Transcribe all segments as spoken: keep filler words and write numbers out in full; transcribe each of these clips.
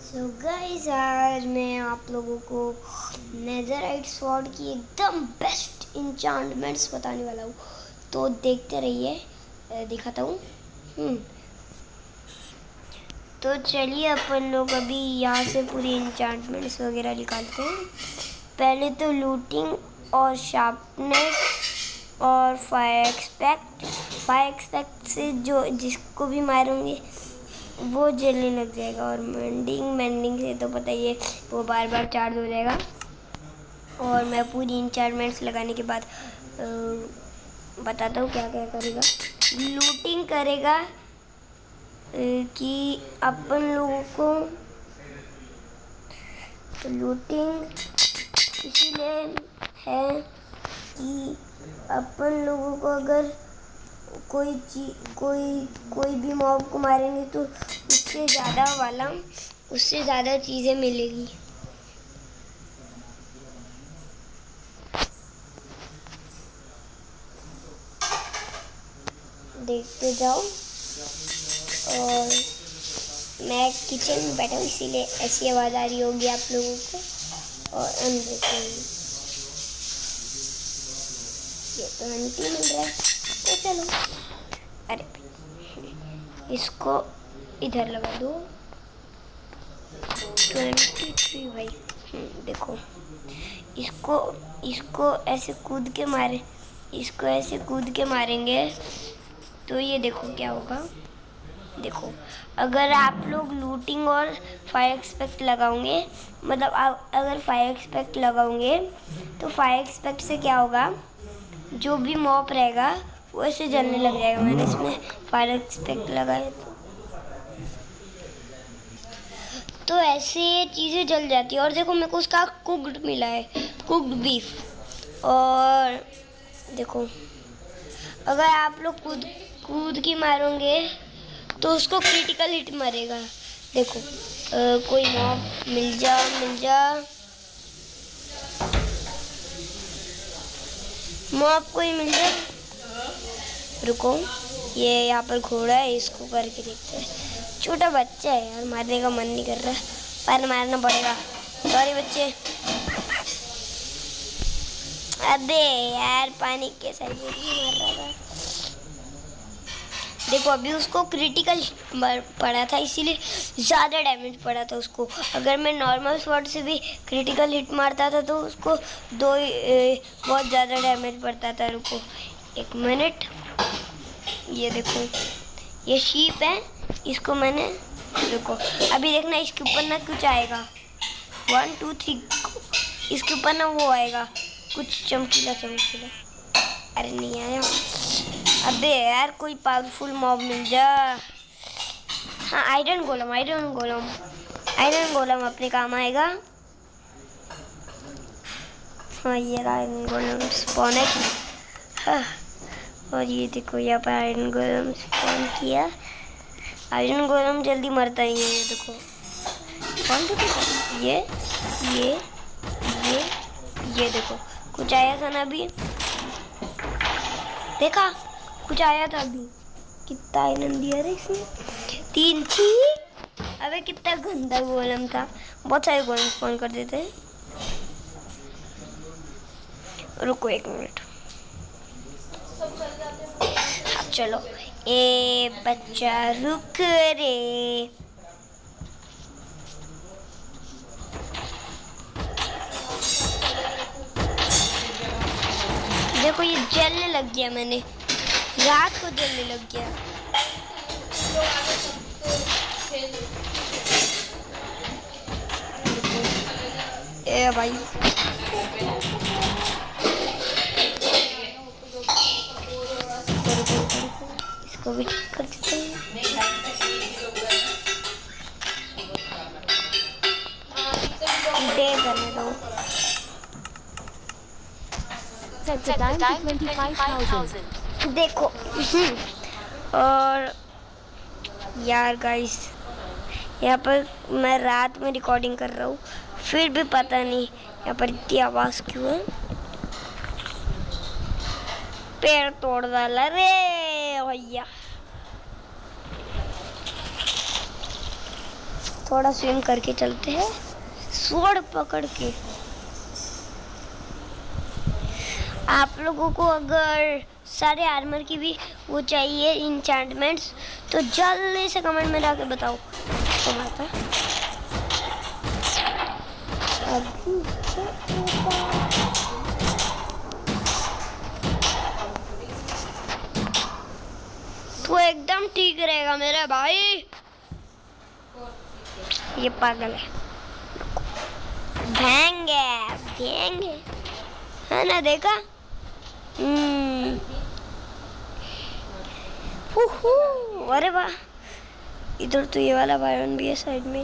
So guys, आज मैं आप लोगों को नेदरराइट स्वॉर्ड की एकदम बेस्ट इंचांटमेंट्स बताने वाला हूँ। तो देखते रहिए, दिखाता हूँ। हम्म तो चलिए अपन लोग अभी यहाँ से पूरी इंचांटमेंट्स वगैरह निकालते हैं। पहले तो लूटिंग और शार्पनेस और फायर एक्सपेक्ट फायर एक्सपेक्ट से जो जिसको भी मारूंगे वो जलने लग जाएगा। और मेंडिंग मेंडिंग से तो पता ही है वो बार बार चार्ज हो जाएगा। और मैं पूरी इंचार्टमेंट्स लगाने के बाद बताता हूँ क्या क्या करेगा। लूटिंग करेगा कि अपन लोगों को तो लूटिंग इसीलिए है कि अपन लोगों को अगर कोई चीज कोई कोई भी मॉब को मारेंगे तो उससे ज़्यादा वाला उससे ज़्यादा चीज़ें मिलेगी। देखते जाओ। और मैं किचन में बैठा हूँ इसीलिए ऐसी आवाज़ आ रही होगी आप लोगों को। और हम देखेंगे ये तो आंटी मिल रहा है तो चलो। अरे इसको इधर लगा दो। ट्वेंटी थ्री भाई। देखो इसको इसको ऐसे कूद के मारे इसको ऐसे कूद के मारेंगे तो ये देखो क्या होगा। देखो अगर आप लोग लूटिंग और फायर एक्सपेक्ट लगाओगे, मतलब आप अगर फायर एक्सपेक्ट लगाओगे तो फायर एक्सपेक्ट से क्या होगा, जो भी मॉब रहेगा वो ऐसे जलने लग जाएगा। मैंने इसमें फायर एक्सपेक्ट लगाया तो तो ऐसे चीज़ें जल जाती है। और देखो मेरे को उसका कुक्ड मिला है, कुक्ड बीफ। और देखो अगर आप लोग कूद कूद की मारोगे तो उसको क्रिटिकल हिट मरेगा। देखो आ, कोई मॉब मिल जा मिल जा मॉब कोई मिल जा। रुको, ये यहाँ पर घोड़ा है, इसको करके देखते हैं। छोटा बच्चा है यार, मारने का मन नहीं कर रहा पर मारना पड़ेगा। सॉरी बच्चे। अबे यार पानी के साइड में मार रहा था। देखो अभी उसको क्रिटिकल पड़ा था इसीलिए ज़्यादा डैमेज पड़ा था उसको। अगर मैं नॉर्मल स्वॉर्ड से भी क्रिटिकल हिट मारता था तो उसको दो ए, बहुत ज़्यादा डैमेज पड़ता था। रुको एक मिनट। ये देखो ये शीप है, इसको मैंने रुको अभी देखना इसके ऊपर ना कुछ आएगा। वन टू थ्री इसके ऊपर ना वो आएगा कुछ चमकीला चमकीला। अरे नहीं आया। अबे यार कोई पावरफुल मॉब मिल जा। हाँ iron golem iron golem iron golem अपने काम आएगा। हाँ ये आयरन गोलम स्पॉन है। हाँ और ये देखो यहाँ पर आयरन गोलम स्पॉन किया। आयरन गोलम जल्दी मरता ही है। ये देखो कौन देखो ये ये ये ये देखो कुछ आया था ना अभी, देखा कुछ आया था अभी। कितना आयरन दिया रे इसने, तीन थी। अबे कितना गंदा गोलम था, बहुत सारे गोलम स्पॉन कर देते हैं। रुको एक मिनट। चलो ए बच्चा रुक रे। देखो ये जलने लग गया, मैंने रात को जलने लग गया। ए भाई इसको भी ठीक कर देते हैं। डे करने दो। देखो और यार गाइस यहाँ पर मैं रात में रिकॉर्डिंग कर रहा हूँ फिर भी पता नहीं यहाँ पर इतनी आवाज़ क्यों है। पेड़ तोड़ डाला रे भैया। थोड़ा स्विम करके चलते हैं स्वॉर्ड पकड़ के। आप लोगों को अगर सारे आर्मर की भी वो चाहिए इंचेंटमेंट्स तो जल्दी से कमेंट में जाके बताओ। तो बात है तो एकदम ठीक रहेगा मेरे भाई। ये पागल है, भेंगे भेंगे है ना, देखा? हम्म, अरे वाह, इधर तो ये वाला बायोन भी है साइड में।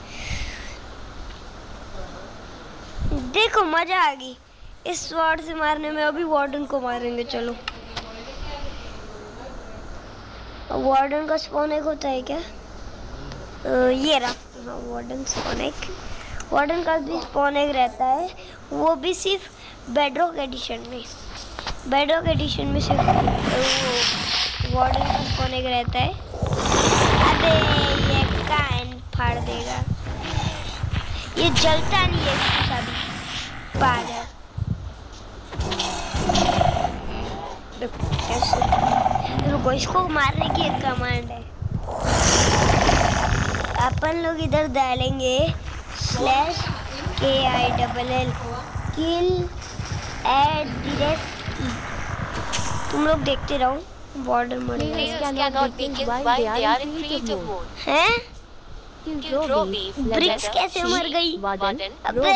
देखो मजा आ गई इस स्वॉर्ड से मारने में। अभी वार्डन को मारेंगे, चलो। वार्डन का स्पॉन एक होता है क्या? आ, ये रहा, हाँ वार्डन स्पॉन एक। वार्डन का भी स्पॉन एक रहता है, वो भी सिर्फ बेडरॉक एडिशन में। बेडरॉक एडिशन में सिर्फ वो वार्डन का स्पॉन एक रहता है। अबे ये कान फाड़ देगा, ये जलता नहीं है इसका भी पागल। रुको, इसको मारने की एक कमांड है। अपन लोग इधर डालेंगे slash K I double L kill at the rate E. तुम लोग देखते रहो, बॉर्डर मर हैं। ब्रिक्स कैसे मर गई? अबे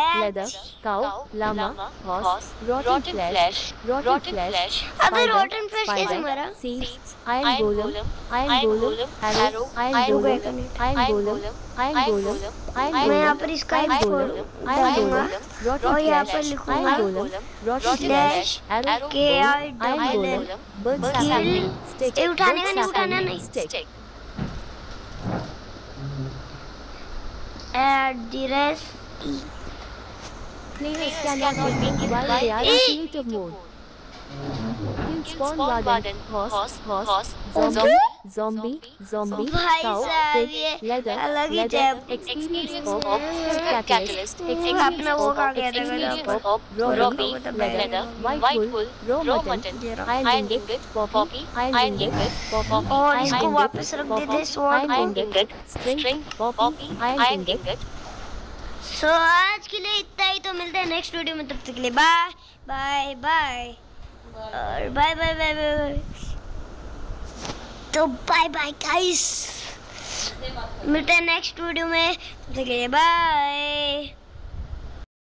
अबे रोटन फ्लैश कैसे मरा? Iron golem, iron golem, arrow, iron golem, iron golem, iron golem, iron मैं यहाँ पर इसका एक डालूंगा और यहाँ पर लिखूंगा slash K I double L किल। ये उठाने का नहीं, उठाना नहीं। At the rest E. Players cannot be picked while they are in creative mode. Kill spawn warden, horse, horse, zombie, zombie, zombie, cow, pig, leather, leather, experience of catalyst, experience of experience of robbie, leather, white wool, raw mutton, iron ingot, poppy, iron ingot, poppy, और इसको वापस रख देते sword iron ingot, string, poppy, iron ingot. So आज के लिए इतना ही, तो मिलते हैं नेक्स्ट वीडियो में। तब तक के लिए बाय बाय बाय और बाय बाय बाय बाय। तो बाय बाय गाइस, मिलते हैं नेक्स्ट वीडियो में। तब तक के लिए बाय।